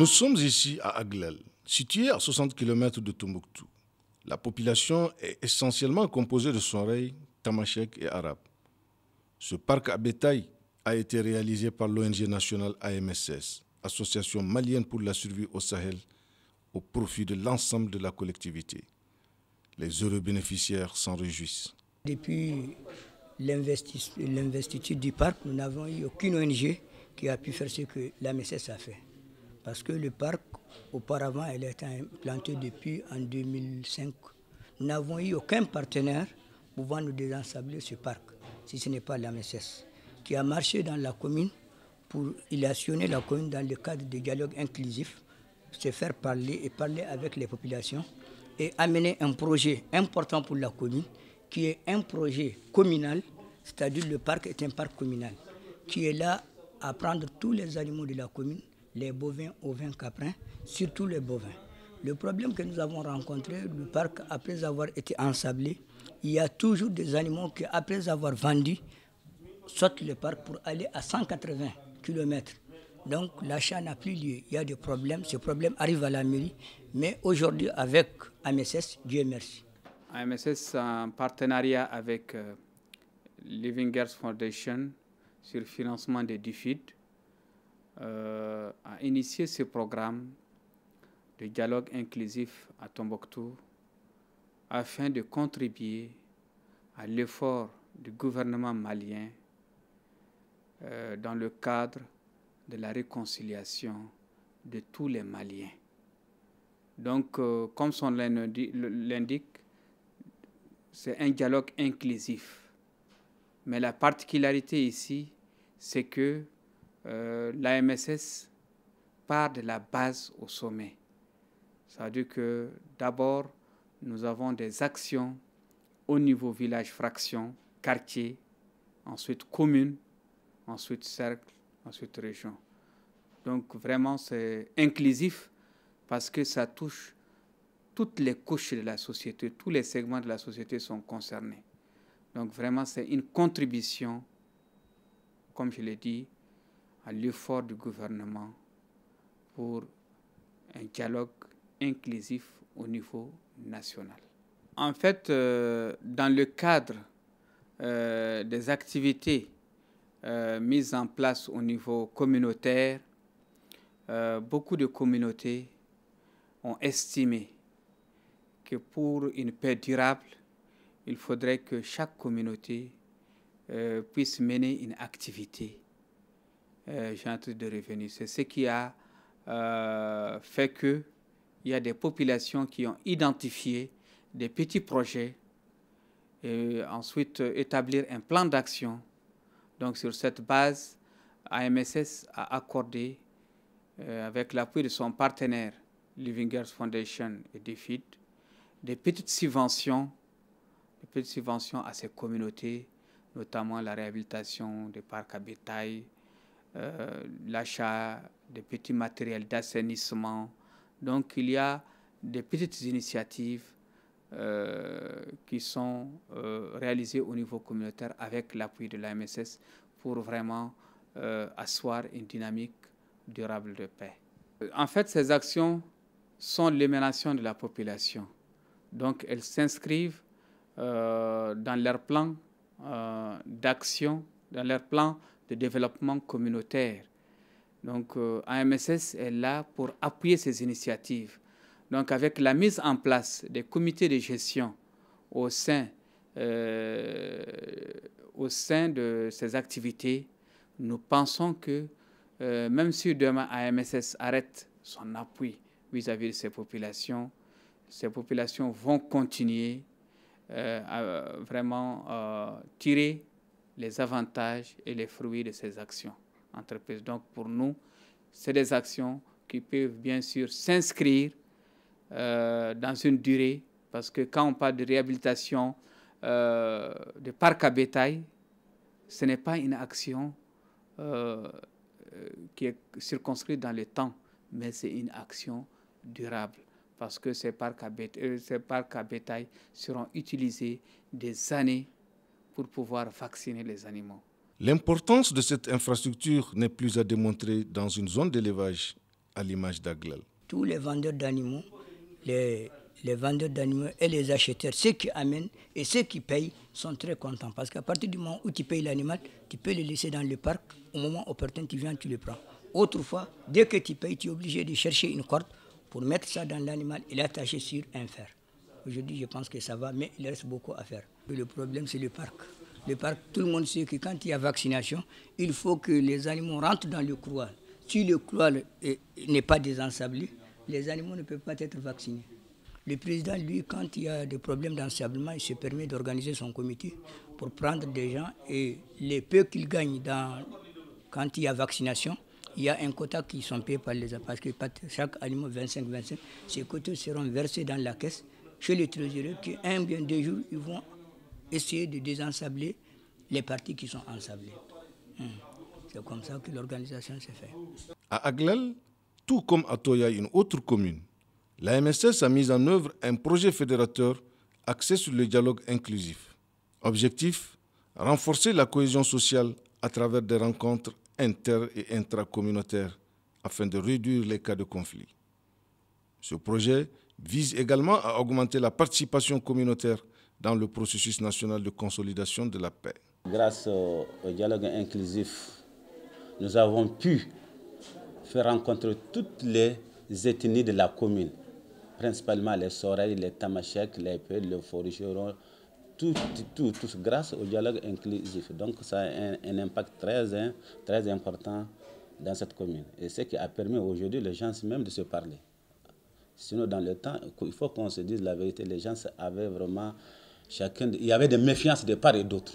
Nous sommes ici à Aglel, situé à 60 km de Tombouctou. La population est essentiellement composée de Sonrei, Tamashek et Arabes. Ce parc à bétail a été réalisé par l'ONG nationale AMSS, Association malienne pour la survie au Sahel, au profit de l'ensemble de la collectivité. Les heureux bénéficiaires s'en réjouissent. Depuis l'investiture du parc, nous n'avons eu aucune ONG qui a pu faire ce que l'AMSS a fait. Parce que le parc, auparavant, elle a été implantée depuis en 2005. Nous n'avons eu aucun partenaire pouvant nous désensabler ce parc, si ce n'est pas l'AMSS, qui a marché dans la commune pour ilationner la commune dans le cadre du dialogue inclusif, se faire parler et parler avec les populations et amener un projet important pour la commune, qui est un projet communal, c'est-à-dire le parc est un parc communal, qui est là à prendre tous les animaux de la commune, les bovins, ovins, caprins, surtout les bovins. Le problème que nous avons rencontré, le parc, après avoir été ensablé, il y a toujours des animaux qui, après avoir vendu, sortent le parc pour aller à 180 km. Donc l'achat n'a plus lieu. Il y a des problèmes. Ces problèmes arrivent à la mairie. Mais aujourd'hui, avec AMSS, Dieu merci. AMSS, en partenariat avec Living Girls Foundation sur le financement des DFID, a initié ce programme de dialogue inclusif à Tombouctou afin de contribuer à l'effort du gouvernement malien dans le cadre de la réconciliation de tous les Maliens. Donc, comme son nom l'indique, c'est un dialogue inclusif. Mais la particularité ici, c'est que l'AMSS part de la base au sommet. Ça veut dire que d'abord, nous avons des actions au niveau village, fraction, quartier, ensuite commune, ensuite cercle, ensuite région. Donc vraiment, c'est inclusif parce que ça touche toutes les couches de la société, tous les segments de la société sont concernés. Donc vraiment, c'est une contribution, comme je l'ai dit, à l'effort du gouvernement pour un dialogue inclusif au niveau national. En fait, dans le cadre des activités mises en place au niveau communautaire, beaucoup de communautés ont estimé que pour une paix durable, il faudrait que chaque communauté puisse mener une activité génératrice de revenus. C'est ce qui a fait qu'il y a des populations qui ont identifié des petits projets et ensuite établir un plan d'action. Donc sur cette base, AMSS a accordé, avec l'appui de son partenaire Living Girls Foundation et DFID, des petites subventions à ces communautés, notamment la réhabilitation des parcs à bétail, l'achat de petits matériels d'assainissement. Donc il y a des petites initiatives qui sont réalisées au niveau communautaire avec l'appui de l'AMSS pour vraiment asseoir une dynamique durable de paix. En fait, ces actions sont l'émanation de la population. Donc elles s'inscrivent dans leur plan d'action, dans leur plan de développement communautaire. Donc AMSS est là pour appuyer ces initiatives. Donc avec la mise en place des comités de gestion au sein de ces activités, nous pensons que même si demain AMSS arrête son appui vis-à-vis de ces populations vont continuer à vraiment tirer les avantages et les fruits de ces actions entreprises. Donc pour nous, c'est des actions qui peuvent bien sûr s'inscrire dans une durée, parce que quand on parle de réhabilitation de parcs à bétail, ce n'est pas une action qui est circonscrite dans le temps, mais c'est une action durable, parce que ces parcs à bétail seront utilisés des années pour pouvoir vacciner les animaux. L'importance de cette infrastructure n'est plus à démontrer dans une zone d'élevage à l'image d'Aglal. Tous les vendeurs d'animaux, les vendeurs d'animaux et les acheteurs, ceux qui amènent et ceux qui payent sont très contents. Parce qu'à partir du moment où tu payes l'animal, tu peux le laisser dans le parc. Au moment opportun, tu viens, tu le prends. Autrefois, dès que tu payes, tu es obligé de chercher une corde pour mettre ça dans l'animal et l'attacher sur un fer. Aujourd'hui, je pense que ça va, mais il reste beaucoup à faire. Le problème, c'est le parc. Le parc, tout le monde sait que quand il y a vaccination, il faut que les animaux rentrent dans le couloir. Si le couloir n'est pas désensablé, les animaux ne peuvent pas être vaccinés. Le président, lui, quand il y a des problèmes d'ensablement, il se permet d'organiser son comité pour prendre des gens et les peu qu'ils gagnent quand il y a vaccination, il y a un quota qui sont payés par les parce que chaque animal 25-25, ces quotas seront versés dans la caisse chez les trésoriers qui, un bien 2 jours, ils vont essayer de désensabler les parties qui sont ensablées. C'est comme ça que l'organisation s'est faite. À Aglal, tout comme à Toya, une autre commune, la MSS a mis en œuvre un projet fédérateur axé sur le dialogue inclusif. Objectif, renforcer la cohésion sociale à travers des rencontres inter- et intracommunautaires afin de réduire les cas de conflit. Ce projet vise également à augmenter la participation communautaire dans le processus national de consolidation de la paix. Grâce au dialogue inclusif, nous avons pu faire rencontrer toutes les ethnies de la commune, principalement les Soreilles, les Tamashek, les Peuls, les Foricherons, tout grâce au dialogue inclusif. Donc ça a un impact très important dans cette commune. Et ce qui a permis aujourd'hui les gens même de se parler. Sinon, dans le temps, il faut qu'on se dise la vérité, les gens avaient vraiment il y avait des méfiances de part et d'autre.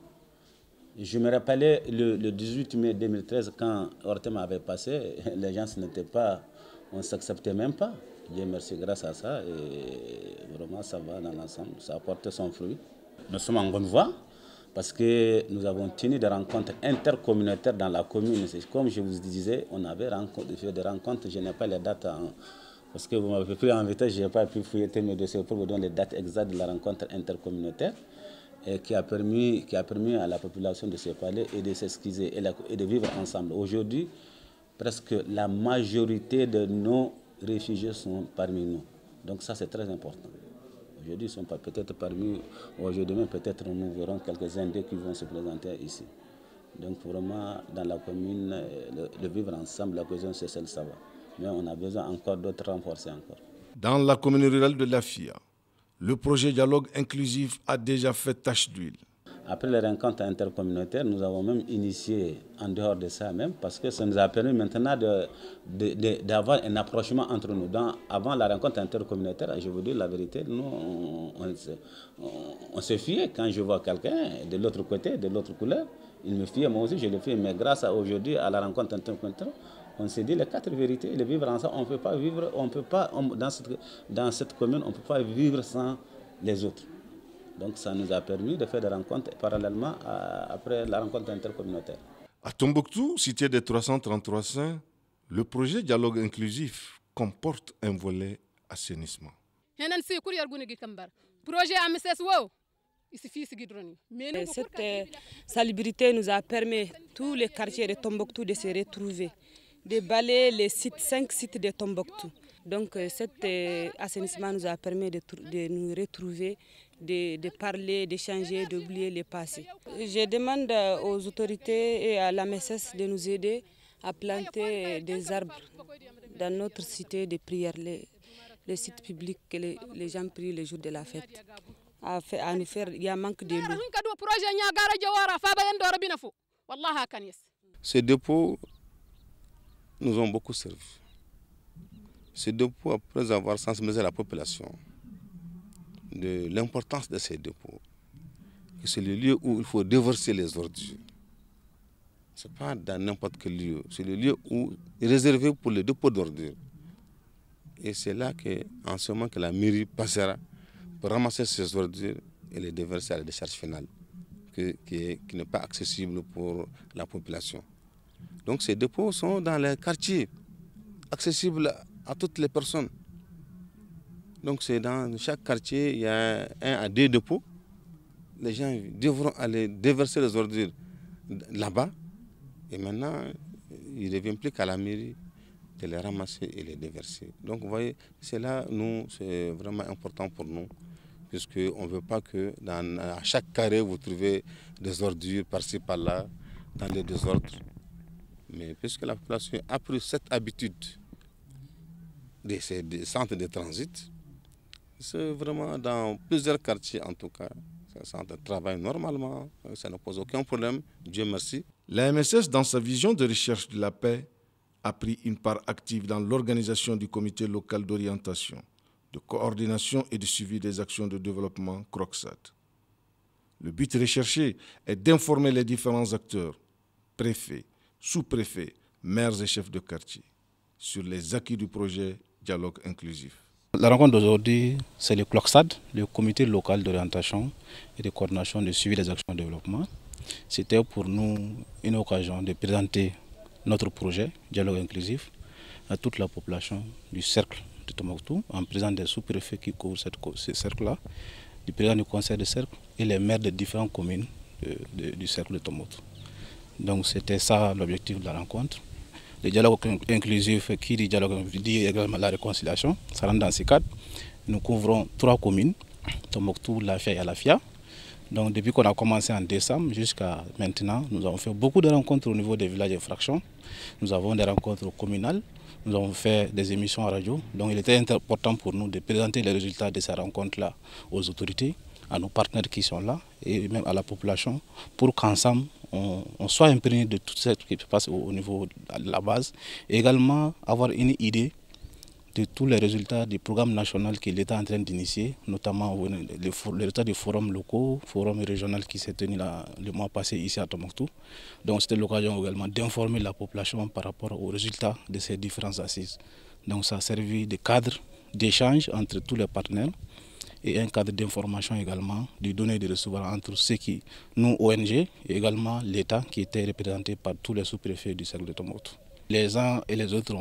Je me rappelais le 18 mai 2013, quand Ortem avait passé, les gens n'étaient pas, on ne s'acceptait même pas. Dieu merci, grâce à ça, et vraiment ça va dans l'ensemble, ça a porté son fruit. Nous sommes en bonne voie parce que nous avons tenu des rencontres intercommunautaires dans la commune. Comme je vous disais, on avait fait des rencontres, je n'ai pas les dates, parce que vous m'avez pris en vitesse, je n'ai pas pu fouiller mes dossiers pour vous donner les dates exactes de la rencontre intercommunautaire. Et qui a permis à la population de se parler et de s'excuser et de vivre ensemble. Aujourd'hui, presque la majorité de nos réfugiés sont parmi nous. Donc ça, c'est très important. Aujourd'hui, ils sont peut-être parmi, aujourd'hui, peut-être nous verrons quelques-uns d'eux qui vont se présenter ici. Donc vraiment, dans la commune, le vivre ensemble, la cohésion sociale, ça va. Mais on a besoin encore d'autres renforcer encore. Dans la commune rurale de Lafia, le projet dialogue inclusif a déjà fait tache d'huile. Après les rencontres intercommunautaires, nous avons même initié, en dehors de ça même, parce que ça nous a permis maintenant d'avoir un approchement entre nous. Avant la rencontre intercommunautaire, je vous dis la vérité, nous, on se fiait quand je vois quelqu'un de l'autre côté, de l'autre couleur. Il me fiait, moi aussi je le fiais, mais grâce à aujourd'hui, à la rencontre intercommunautaire, on s'est dit les 4 vérités, le vivre ensemble, on ne peut pas vivre, dans cette commune, on ne peut pas vivre sans les autres. Donc ça nous a permis de faire des rencontres parallèlement après la rencontre intercommunautaire. À Tombouctou, cité des 333 saints, le projet dialogue inclusif comporte un volet assainissement. Cette salubrité nous a permis, tous les quartiers de Tombouctou, de se retrouver, de balayer les 5 sites de Tombouctou. Donc cet assainissement nous a permis de nous retrouver, de parler, d'échanger, d'oublier le passé. Je demande aux autorités et à la MSS de nous aider à planter des arbres dans notre cité de prière, les sites publics que les gens prient le jour de la fête. À nous faire, il y a un manque de l'eau. Ces dépôts nous ont beaucoup servi. Ces dépôts, après avoir sensibilisé la population de l'importance de ces dépôts, que c'est le lieu où il faut déverser les ordures. Ce n'est pas dans n'importe quel lieu, c'est le lieu où est réservé pour le dépôt d'ordures. Et c'est là qu'en ce moment que la mairie passera pour ramasser ces ordures et les déverser à la décharge finale, qui n'est pas accessible pour la population. Donc ces dépôts sont dans les quartiers, accessibles à toutes les personnes. Donc c'est dans chaque quartier, il y a 1 à 2 dépôts. Les gens devront aller déverser les ordures là-bas. Et maintenant, il ne revient plus qu'à la mairie de les ramasser et les déverser. Donc vous voyez, c'est là, nous, c'est vraiment important pour nous, puisqu'on ne veut pas que à chaque carré, vous trouvez des ordures par-ci, par-là, dans les désordres. Mais puisque la population a pris cette habitude de ces centres de transit, c'est vraiment dans plusieurs quartiers en tout cas. Ces centres travaillent normalement, ça ne pose aucun problème, Dieu merci. La MSS, dans sa vision de recherche de la paix, a pris une part active dans l'organisation du comité local d'orientation, de coordination et de suivi des actions de développement CROCSAD. Le but recherché est d'informer les différents acteurs, préfets, sous-préfets, maires et chefs de quartier, sur les acquis du projet Dialogue inclusif. La rencontre d'aujourd'hui, c'est le CROCSAD, le comité local d'orientation et de coordination de suivi des actions de développement. C'était pour nous une occasion de présenter notre projet Dialogue inclusif à toute la population du cercle de Tombouctou, en présence des sous-préfets qui couvrent ce cercle-là, du président du conseil de cercle et les maires des différentes communes du cercle de Tombouctou. Donc c'était ça l'objectif de la rencontre. Le dialogue inclusif qui dit dialogue dit également la réconciliation, ça rentre dans ces cadres. Nous couvrons 3 communes, Tombouctou, Lafia et Alafia. Donc depuis qu'on a commencé en décembre jusqu'à maintenant, nous avons fait beaucoup de rencontres au niveau des villages et fractions. Nous avons des rencontres communales, nous avons fait des émissions à radio. Donc il était important pour nous de présenter les résultats de ces rencontres-là aux autorités, à nos partenaires qui sont là et même à la population pour qu'ensemble on soit imprégné de tout ce qui se passe au niveau de la base. Et également avoir une idée de tous les résultats du programme national que l'État est en train d'initier, notamment les résultats des forums locaux, forums régionaux qui s'est tenu le mois passé ici à Tombouctou. Donc c'était l'occasion également d'informer la population par rapport aux résultats de ces différentes assises. Donc ça a servi de cadre d'échange entre tous les partenaires et un cadre d'information également, de donner et de recevoir entre ceux qui, nous ONG, et également l'État qui était représenté par tous les sous-préfets du cercle de Tombouctou. Les uns et les autres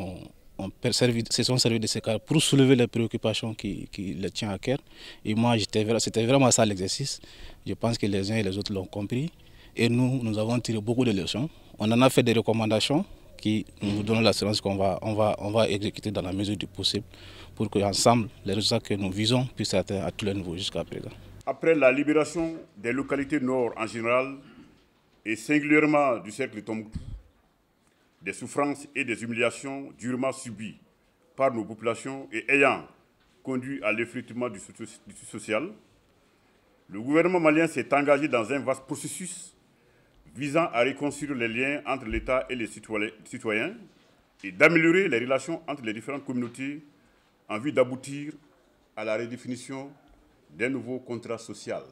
se sont servis de ces cadres pour soulever les préoccupations qui les tiennent à cœur. Et moi, c'était vraiment ça l'exercice. Je pense que les uns et les autres l'ont compris. Et nous avons tiré beaucoup de leçons. On en a fait des recommandations qui nous donnent l'assurance qu'on va exécuter dans la mesure du possible pour qu'ensemble, les résultats que nous visons puissent être à tous les niveaux jusqu'à présent. Après la libération des localités nord en général et singulièrement du cercle de Tombouctou, des souffrances et des humiliations durement subies par nos populations et ayant conduit à l'effritement du social, le gouvernement malien s'est engagé dans un vaste processus visant à réconcilier les liens entre l'État et les citoyens et d'améliorer les relations entre les différentes communautés en vue d'aboutir à la redéfinition d'un nouveau contrat social.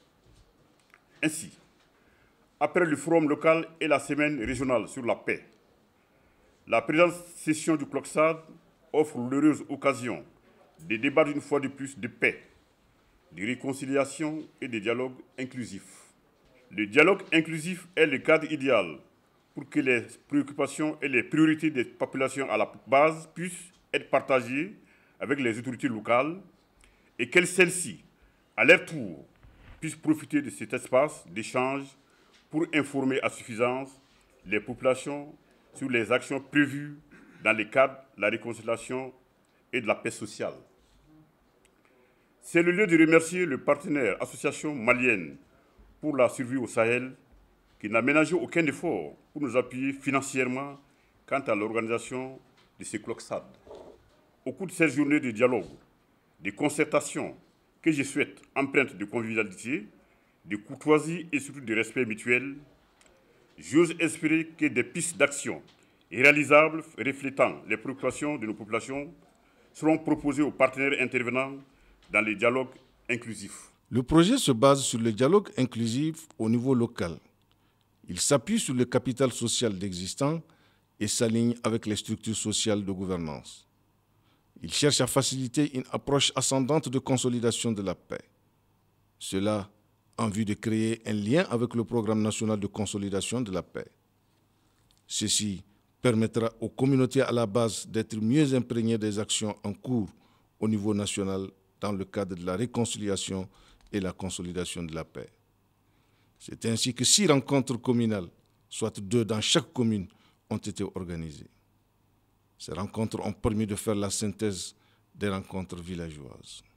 Ainsi, après le forum local et la semaine régionale sur la paix, la présente session du CROCSAD offre l'heureuse occasion de débattre une fois de plus de paix, de réconciliation et de dialogue inclusif. Le dialogue inclusif est le cadre idéal pour que les préoccupations et les priorités des populations à la base puissent être partagées avec les autorités locales et que celles-ci, à leur tour, puissent profiter de cet espace d'échange pour informer à suffisance les populations sur les actions prévues dans le cadre de la réconciliation et de la paix sociale. C'est le lieu de remercier le partenaire Association malienne pour la survie au Sahel, qui n'a ménagé aucun effort pour nous appuyer financièrement quant à l'organisation de ces CROCSAD. Au cours de ces journées de dialogue, de concertation que je souhaite empreintes de convivialité, de courtoisie et surtout de respect mutuel, j'ose espérer que des pistes d'action réalisables reflétant les préoccupations de nos populations seront proposées aux partenaires intervenants dans les dialogues inclusifs. Le projet se base sur le dialogue inclusif au niveau local. Il s'appuie sur le capital social existant et s'aligne avec les structures sociales de gouvernance. Il cherche à faciliter une approche ascendante de consolidation de la paix. Cela en vue de créer un lien avec le Programme national de consolidation de la paix. Ceci permettra aux communautés à la base d'être mieux imprégnées des actions en cours au niveau national dans le cadre de la réconciliation et la consolidation de la paix. C'est ainsi que 6 rencontres communales, soit 2 dans chaque commune, ont été organisées. Ces rencontres ont permis de faire la synthèse des rencontres villageoises.